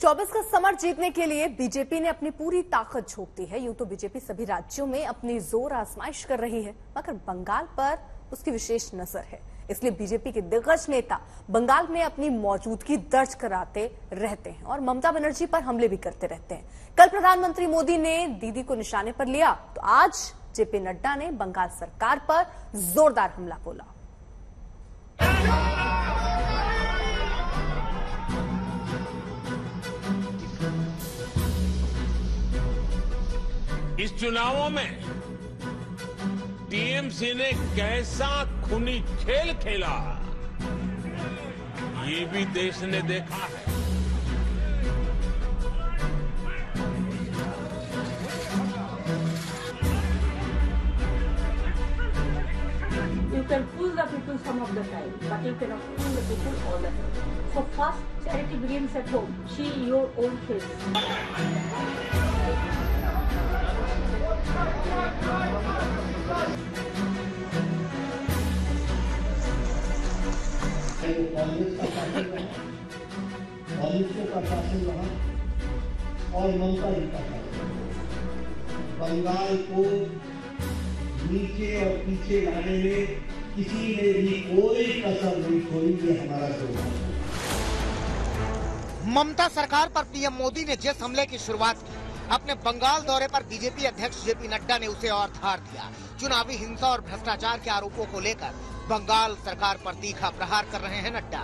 24 का समर जीतने के लिए बीजेपी ने अपनी पूरी ताकत झोंक दी है। यूं तो बीजेपी सभी राज्यों में अपनी जोर आजमाइश कर रही है, मगर बंगाल पर उसकी विशेष नजर है। इसलिए बीजेपी के दिग्गज नेता बंगाल में अपनी मौजूदगी दर्ज कराते रहते हैं और ममता बनर्जी पर हमले भी करते रहते हैं। कल प्रधानमंत्री मोदी ने दीदी को निशाने पर लिया, तो आज जेपी नड्डा ने बंगाल सरकार पर जोरदार हमला बोला। इस चुनावों में टीएमसी ने कैसा खूनी खेल खेला, ये भी देश ने देखा है। You can fool the people some of the time, but you cannot fool the people all the time. So first, charity begins at home. See your own face. Congress का शासन रहा, कांग्रेसों का शासन रहा और ममता जी का शासन। बंगाल को नीचे और पीछे लाने में किसी ने भी कोई कसर नहीं छोड़ी, ये हमारा दुर्भाग्य है। ममता सरकार पर पीएम मोदी ने जिस हमले की शुरुआत की, अपने बंगाल दौरे पर बीजेपी अध्यक्ष जेपी नड्डा ने उसे और धार दिया। चुनावी हिंसा और भ्रष्टाचार के आरोपों को लेकर बंगाल सरकार पर तीखा प्रहार कर रहे हैं नड्डा।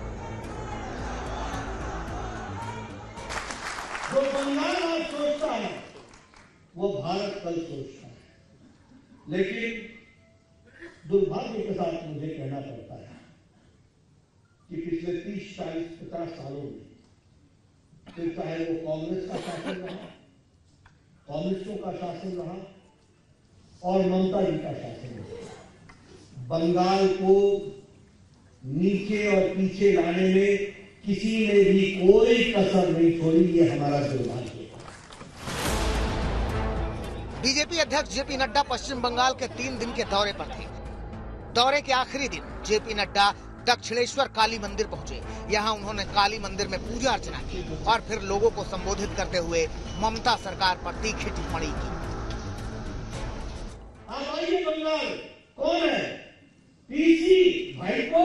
जो बंगाल आज सोचता है, वो भारत कल सोचता है। लेकिन दुर्भाग्य के साथ मुझे कहना पड़ता है कि पिछले 30, 40, 50 सालों में फिर चाहे वो कांग्रेस का शासन रहा, कांग्रेसों का शासन रहा और ममता जी का शासन रहा, बंगाल को नीचे और पीछे लाने में किसी ने भी कोई कसर नहीं छोड़ी, ये हमारा दुर्भाग्य है। बीजेपी अध्यक्ष जेपी नड्डा पश्चिम बंगाल के 3 दिन के दौरे पर थे। दौरे के आखिरी दिन जेपी नड्डा दक्षिणेश्वर काली मंदिर पहुंचे। यहां उन्होंने काली मंदिर में पूजा अर्चना की और फिर लोगों को संबोधित करते हुए ममता सरकार पर तीखी टिप्पणी की। आप आइए, बंगाल कौन है? पीसी भाई को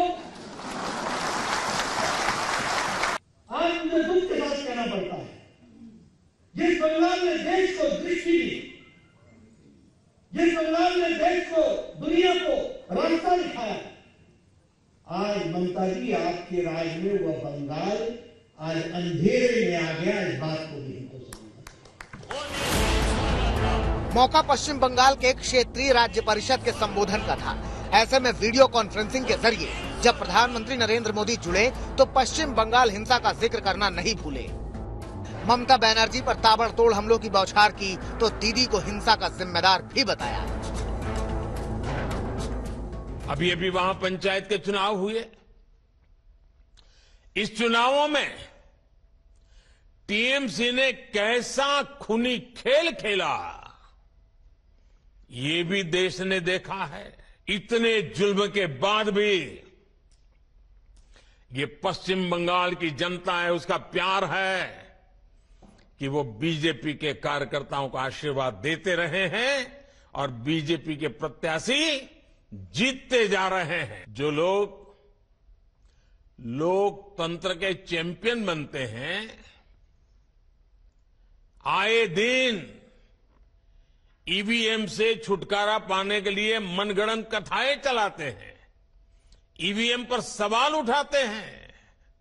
आज मुझे दुख के साथ कहना पड़ता है, जिस बंगाल ने देश को दृष्टि दी, जिस बंगाल ने देश को, दुनिया को रास्ता दिखाया, आज ममता जी आपके राज में वह बंगाल आज अंधेरे में आ गया। इस बात को भी हमको समझना। मौका पश्चिम बंगाल के क्षेत्रीय राज्य परिषद के संबोधन का था। ऐसे में वीडियो कॉन्फ्रेंसिंग के जरिए जब प्रधानमंत्री नरेंद्र मोदी जुड़े तो पश्चिम बंगाल हिंसा का जिक्र करना नहीं भूले। ममता बनर्जी पर ताबड़तोड़ हमलों की बौछार की तो दीदी को हिंसा का जिम्मेदार भी बताया। अभी अभी वहां पंचायत के चुनाव हुए। इस चुनावों में टीएमसी ने कैसा खूनी खेल खेला, ये भी देश ने देखा है। इतने जुल्म के बाद भी ये पश्चिम बंगाल की जनता है, उसका प्यार है कि वो बीजेपी के कार्यकर्ताओं को आशीर्वाद देते रहे हैं और बीजेपी के प्रत्याशी जीतते जा रहे हैं। जो लोग लोकतंत्र के चैंपियन बनते हैं, आए दिन ईवीएम से छुटकारा पाने के लिए मनगढ़ंत कथाएं चलाते हैं, ईवीएम पर सवाल उठाते हैं,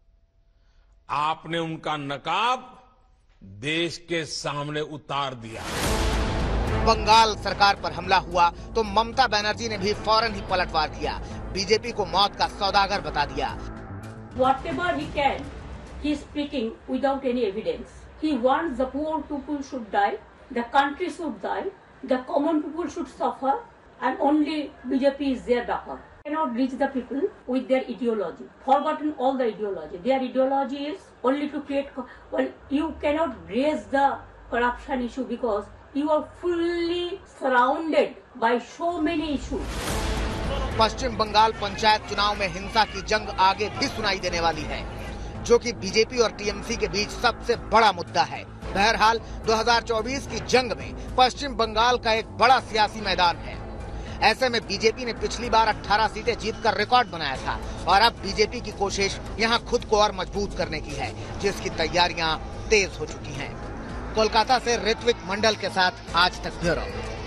आपने उनका नकाब देश के सामने उतार दिया। बंगाल सरकार पर हमला हुआ तो ममता बनर्जी ने भी फौरन ही पलटवार किया। बीजेपी को मौत का सौदागर बता दिया। Whatever he can, he is speaking without any evidence. He wants the poor people should die, the country should die, the common people should suffer, and only BJP is their backer. Cannot reach the people with their ideology. Forgotten all the ideology. Their ideology is only to create. Well, you cannot raise the corruption issue because you are fully surrounded by so many issues. पश्चिम बंगाल पंचायत चुनाव में हिंसा की जंग आगे भी सुनाई देने वाली है। जो कि बीजेपी और टीएमसी के बीच सबसे बड़ा मुद्दा है। बहरहाल 2024 की जंग में पश्चिम बंगाल का एक बड़ा सियासी मैदान है। ऐसे में बीजेपी ने पिछली बार 18 सीटें जीतकर रिकॉर्ड बनाया था और अब बीजेपी की कोशिश यहां खुद को और मजबूत करने की है, जिसकी तैयारियां तेज हो चुकी हैं। कोलकाता से ऋत्विक मंडल के साथ आज तक ब्यूरो।